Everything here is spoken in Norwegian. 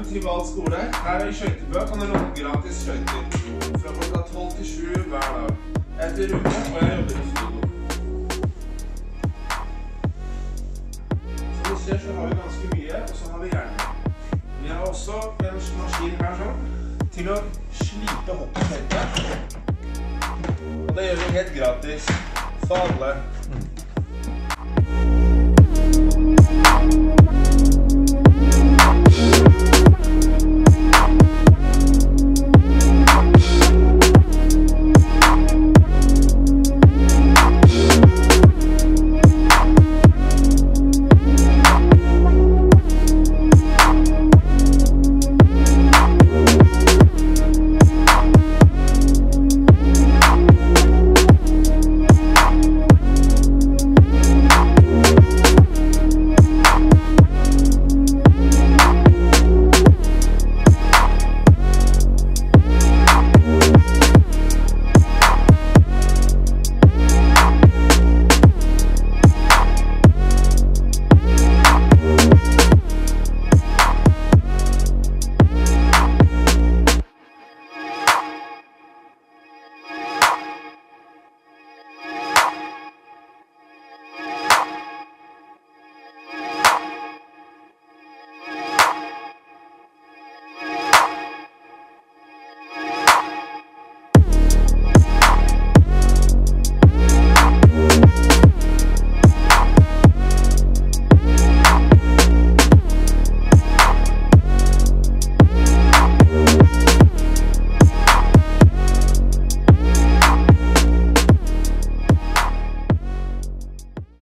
Trival skole. Her I Skøytebua kan du låne gratis skøyter. Fra klokka 12 til 7 hver dag. Jeg heter Rune, og jeg jobber I Frigo. Som du ser så har vi ganske mye, og så har vi hjelm. Vi har også en maskin her sånn, til å slipe hoppteltet. Og det gjør vi helt gratis for alle.